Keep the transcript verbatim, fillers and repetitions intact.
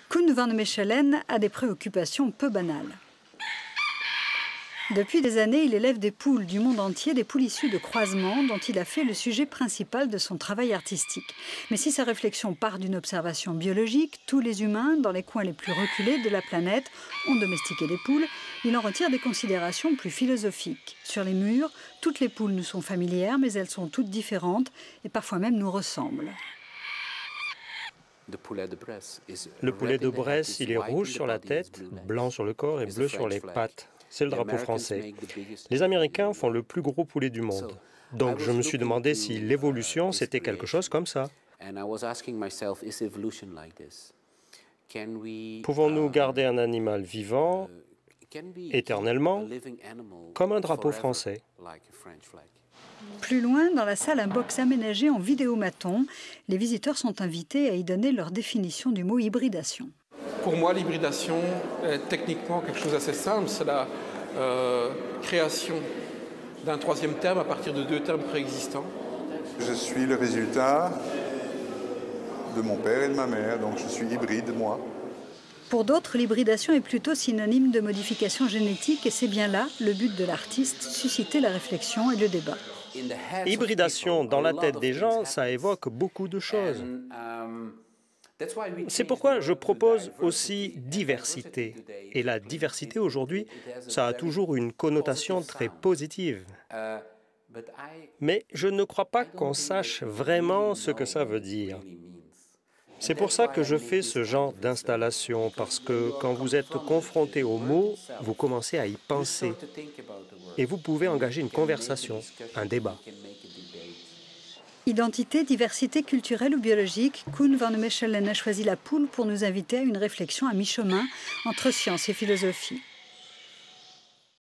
Koen van Mechelen a des préoccupations peu banales. Depuis des années, il élève des poules du monde entier, des poules issues de croisements dont il a fait le sujet principal de son travail artistique. Mais si sa réflexion part d'une observation biologique, tous les humains, dans les coins les plus reculés de la planète, ont domestiqué des poules, il en retire des considérations plus philosophiques. Sur les murs, toutes les poules nous sont familières, mais elles sont toutes différentes et parfois même nous ressemblent. Le poulet de Bresse, il est rouge sur la tête, blanc sur le corps et bleu sur les pattes. C'est le drapeau français. Les Américains font le plus gros poulet du monde. Donc je me suis demandé si l'évolution, c'était quelque chose comme ça. Pouvons-nous garder un animal vivant, éternellement, comme un drapeau français? Plus loin, dans la salle, un box aménagé en vidéomaton. Les visiteurs sont invités à y donner leur définition du mot hybridation. Pour moi, l'hybridation est techniquement quelque chose d'assez simple. C'est la euh, création d'un troisième terme à partir de deux termes préexistants. Je suis le résultat de mon père et de ma mère, donc je suis hybride, moi. Pour d'autres, l'hybridation est plutôt synonyme de modification génétique et c'est bien là le but de l'artiste, susciter la réflexion et le débat. Hybridation dans la tête des gens, ça évoque beaucoup de choses. C'est pourquoi je propose aussi diversité. Et la diversité aujourd'hui, ça a toujours une connotation très positive. Mais je ne crois pas qu'on sache vraiment ce que ça veut dire. C'est pour ça que je fais ce genre d'installation, parce que quand vous êtes confronté aux mots, vous commencez à y penser. Et vous pouvez engager une conversation, un débat. Identité, diversité culturelle ou biologique, Koen van Mechelen a choisi la poule pour nous inviter à une réflexion à mi-chemin entre science et philosophie.